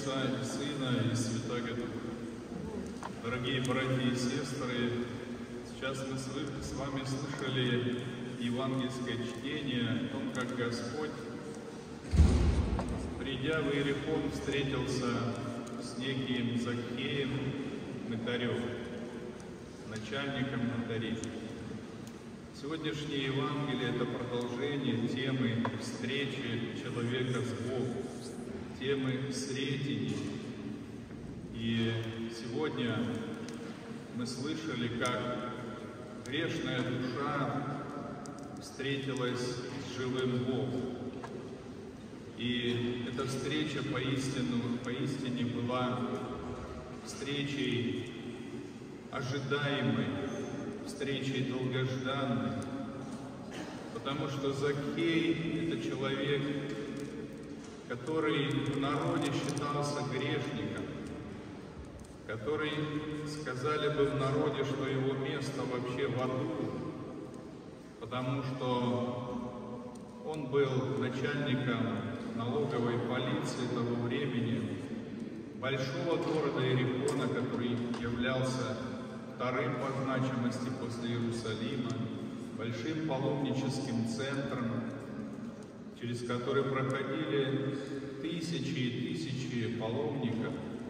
Отца и Сына и Святаго Духа. Дорогие братья и сестры, сейчас мы с вами слышали евангельское чтение о том, как Господь, придя в Иерихон, встретился с неким Закхеем мытарем, начальником мытарей. Сегодняшнее Евангелие – это продолжение темы встречи человека с Богом, темы сретения. И сегодня мы слышали, как грешная душа встретилась с живым Богом. И эта встреча поистине была встречей ожидаемой, встречей долгожданной, потому что Закхей – это человек, который в народе считался грешником, который, сказали бы в народе, что его место вообще в аду, потому что он был начальником налоговой полиции того времени, большого города Иерихона, который являлся вторым по значимости после Иерусалима, большим паломническим центром, через который проходили тысячи и тысячи паломников.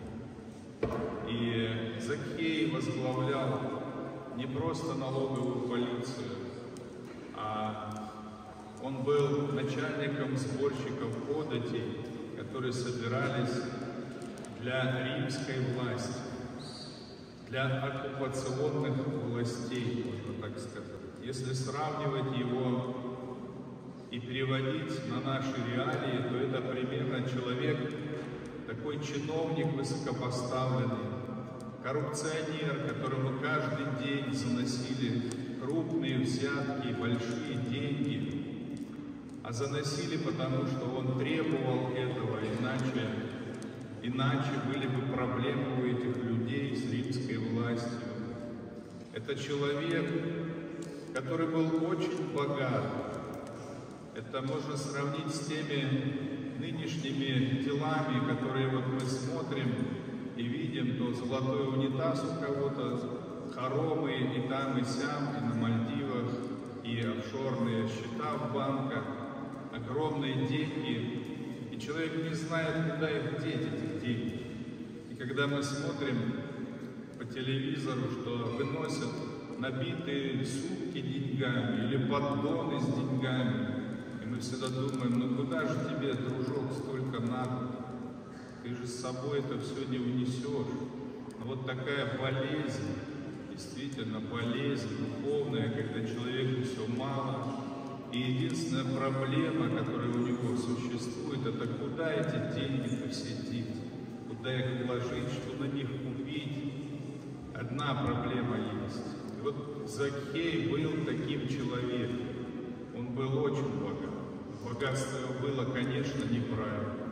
И Закхей возглавлял не просто налоговую полицию, а он был начальником сборщиков податей, которые собирались для римской власти, для оккупационных властей, можно так сказать. Если сравнивать его и переводить на наши реалии, то это примерно человек, такой чиновник высокопоставленный, коррупционер, которому каждый день заносили крупные взятки, большие деньги, а заносили потому, что он требовал этого, иначе были бы проблемы у этих людей с римской властью. Это человек, который был очень богат. Это можно сравнить с теми нынешними делами, которые вот мы смотрим и видим, то золотой унитаз у кого-то, хоромы и там, и сям, и на Мальдивах, и офшорные счета в банках, огромные деньги, и человек не знает, куда их деть, эти деньги. И когда мы смотрим по телевизору, что выносят набитые сумки деньгами или поддоны с деньгами, и мы всегда думаем, ну куда же тебе, дружок, столько надо? Ты же с собой это все не унесешь. Но вот такая болезнь, действительно болезнь духовная, когда человеку все мало, и единственная проблема, которая у него существует, это куда эти деньги-то все деть, куда их вложить, что на них купить. Одна проблема есть. И вот Закхей был таким человеком. Он был очень богат. Богатство его было, конечно, неправильно.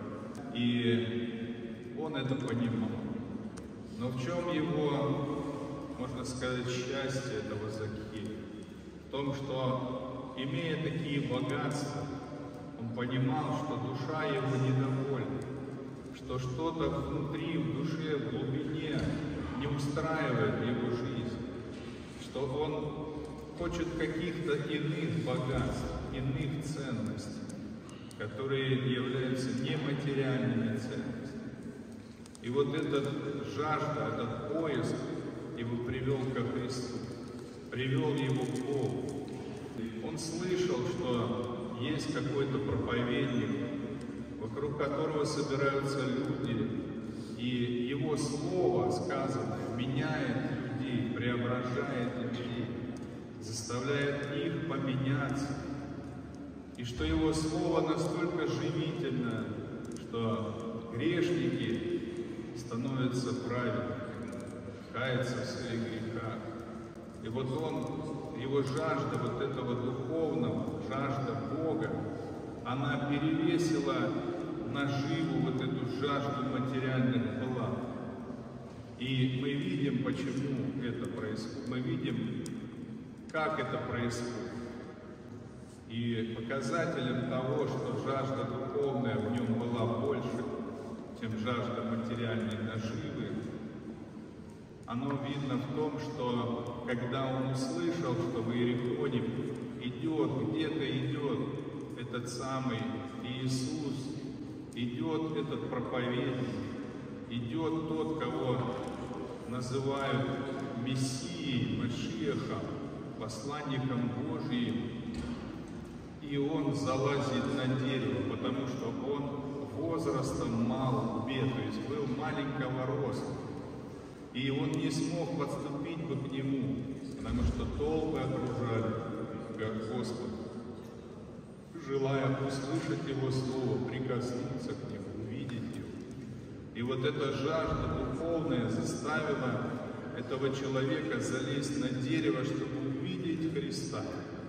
И он это понимал. Но в чем его, можно сказать, счастье этого Закхея? В том, что, имея такие богатства, он понимал, что душа его недовольна, что что-то внутри, в душе, в глубине не устраивает его жизнь, что он хочет каких-то иных богатств, иных ценностей, которые являются нематериальными ценностями. И вот эта жажда, этот поиск его привел ко Христу, привел его к Богу. Он слышал, что есть какой-то проповедник, вокруг которого собираются люди, и его слово, сказанное, меняет людей, преображает людей, заставляет их поменяться. И что его слово настолько живительно, что грешники становятся праведниками, каются в своих грехах. И вот его жажда вот этого духовного, жажда Бога, она перевесила наживу вот эту жажду материальных благ. И мы видим, почему это происходит. Мы видим, как это происходит. И показателем того, что жажда духовная в нем была больше, чем жажда материальной наживы, оно видно в том, что когда он услышал, что в Иерихоне где-то идет этот самый Иисус, идет этот проповедник, идет тот, кого называют Мессией, Машиахом, посланником Божиим, и он залазит на дерево, потому что он возрастом мал, то есть был маленького роста. И он не смог подступить бы к нему, потому что толпы окружали Господа, желая услышать Его Слово, прикоснуться к Нему, увидеть Его. И вот эта жажда духовная заставила этого человека залезть на дерево, чтобы увидеть Христа.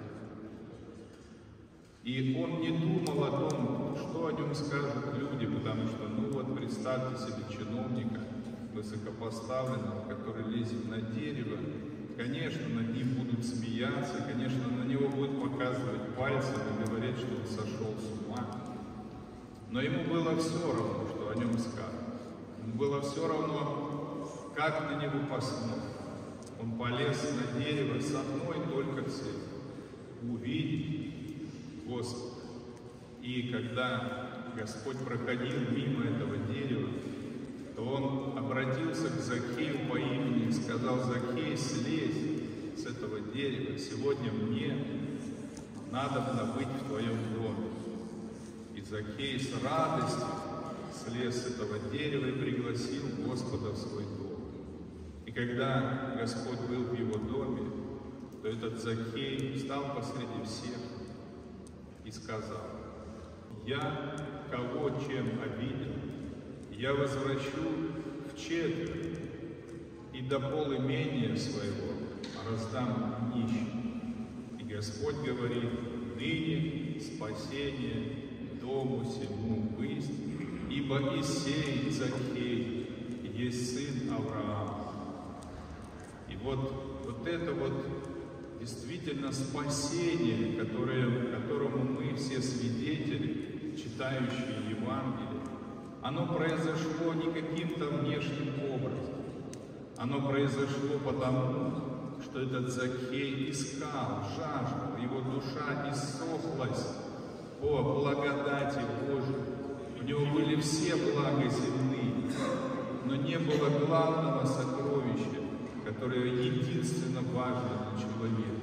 И он не думал о том, что о нем скажут люди, потому что, представьте себе чиновника, высокопоставленного, который лезет на дерево, конечно, над ним будут смеяться, конечно, на него будут показывать пальцем и говорить, что он сошел с ума. Но ему было все равно, что о нем скажут. Ему было все равно, как на него посмотрят. Он полез на дерево с одной только целью — увидеть Господа. И когда Господь проходил мимо этого дерева, то он обратился к Закхею по имени и сказал: «Закхей, слезь с этого дерева, сегодня мне надобно быть в твоем доме». И Закхей с радостью слез с этого дерева и пригласил Господа в свой дом. И когда Господь был в его доме, то этот Закхей встал посреди всех и сказал: «Я кого чем обидел, я возвращу вчетверо, и до полимения своего раздам нищим». И Господь говорит: «Ныне спасение дому сему высть, ибо и сей Закхей есть сын Авраама». И вот это действительно спасение, которому мы все свидетели, читающие Евангелие, оно произошло не каким-то внешним образом. Оно произошло потому, что этот Закхей искал, жаждал, его душа иссохлась по благодати Божией. У него были все блага земные, но не было главного сокровища, которое единственно важно для человека.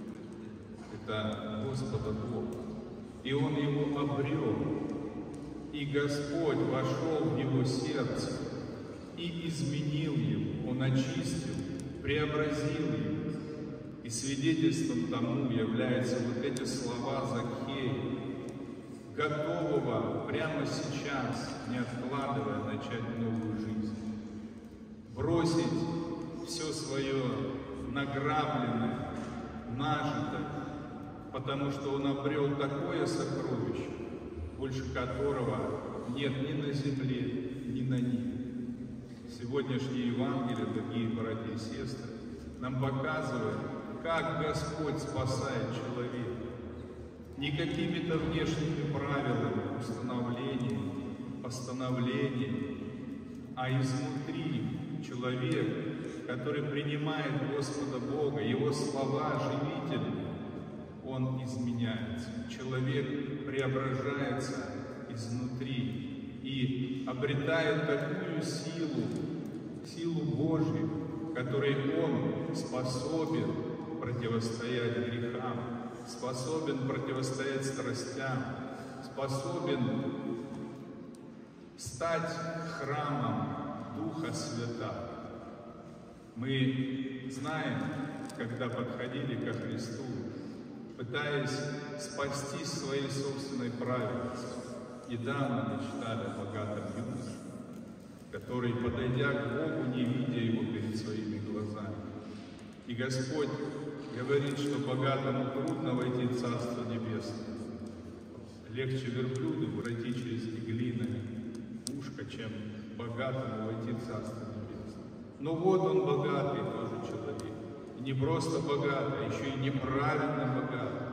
Это Господа Бога. И он его обрел. И Господь вошел в его сердце и изменил его, он очистил, преобразил его. И свидетельством тому являются вот эти слова Закхея, готового прямо сейчас, не откладывая, начать новую жизнь. Бросить все свое награбленное, нажитое, потому что он обрел такое сокровище, больше которого нет ни на земле, ни на небе. Сегодняшнее Евангелие, дорогие братья и сестры, нам показывает, как Господь спасает человека. Не какими-то внешними правилами, установлениями, постановлениями, а изнутри человек, который принимает Господа Бога, Его слова живительны, он изменяется. Человек преображается изнутри и обретает такую силу Божию, которой он способен противостоять грехам, способен противостоять страстям, способен стать храмом Духа Святаго. Мы знаем, когда подходили ко Христу, пытаясь спастись своей собственной праведностью. Недавно мы читали о богатом юноше, который, подойдя к Богу, не видя Его перед своими глазами. И Господь говорит, что богатому трудно войти в Царство Небесное. Легче верблюду пройти через иглиное ушко, чем богатому войти в Царство Небесное. Но вот он богатый тоже человек. И не просто богатый, а еще и неправильно богатый.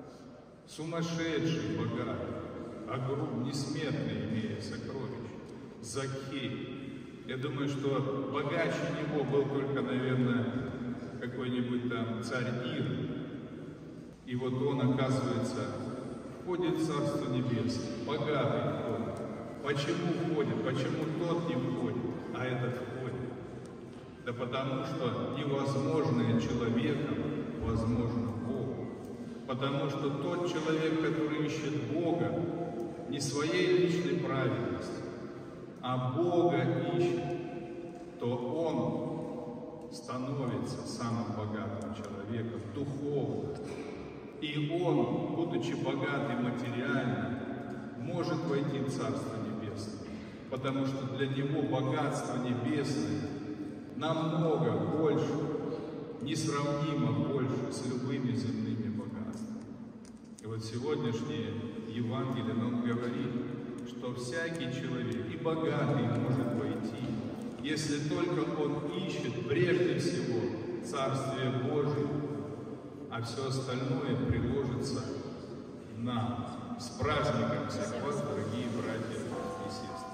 Сумасшедший богатый, несметно имея сокровища. Закхей. Я думаю, что богаче него был только, наверное, какой-нибудь там царь Ир. И вот он, оказывается, входит в Царство Небесное, богатый входит. Почему входит? Почему тот не входит, а этот входит? Да потому что невозможное человеком возможно Богу. Потому что тот человек, который ищет Бога, не своей личной праведности, а Бога ищет, то он становится самым богатым человеком духовно. И он, будучи богатый материально, может войти в Царство Небесное, потому что для него богатство небесное намного больше, несравнимо больше с любыми земными богатствами. И вот сегодняшнее Евангелие нам говорит, что всякий человек, и богатый, может войти, если только он ищет прежде всего Царствие Божие, а все остальное приложится нам. С праздником всех вас, дорогие братья и сестры!